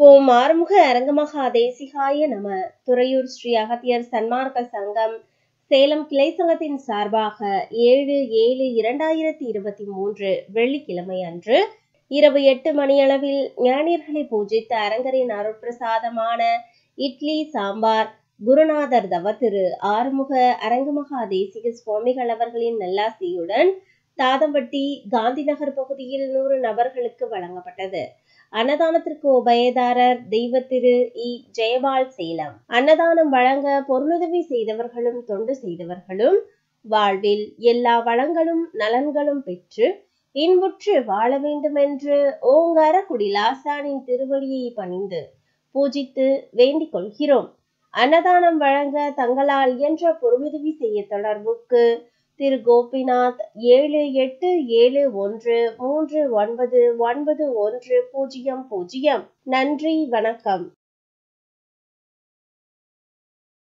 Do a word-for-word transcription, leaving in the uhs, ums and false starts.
ஓம் ஆறுமுக அரங்கமகா தேசிகாய நம. துறையூர் ஸ்ரீ அகத்தியர் சன்மார்க்க சங்கம் சேலம் கிளை சங்கத்தின் சார்பாக ஏழு ஏழு இரண்டாயிரத்தி இருபத்தி மூன்று வெள்ளிக்கிழமை அன்று இரவு எட்டு மணியளவில் ஞானியர்களை பூஜித்த அரங்கரின் அருட்பிரசாதமான இட்லி சாம்பார் குருநாதர் தவ திரு ஆறுமுக அரங்கமகா தேசிக சுவாமிகள் அவர்களின் நல்லாசியுடன் தாதம்பட்டி காந்தி நகர் பகுதியில் நூறு நபர்களுக்கு வழங்கப்பட்டது. அன்னதானத்திற்கு உபயதாரர் தெய்வ திரு இ ஜெயபால் சேலம். அன்னதானம் வழங்க பொருளுதவி செய்தவர்களும் தொண்டு செய்தவர்களும் வாழ்வில் எல்லா வளங்களும் நலன்களும் பெற்று இன்புற்று வாழ வேண்டும் என்று ஓங்கார குடிலாசானின் திருவடியை பணிந்து பூஜித்து வேண்டிக் கொள்கிறோம். அன்னதானம் வழங்க தங்களால் இயன்ற பொருளுதவி செய்ய தொடர்புக்கு திரு கோபிநாத் ஏழு எட்டு ஏழு ஒன்று மூன்று ஒன்பது ஒன்பது ஒன்று பூஜ்ஜியம் பூஜ்ஜியம். நன்றி, வணக்கம்.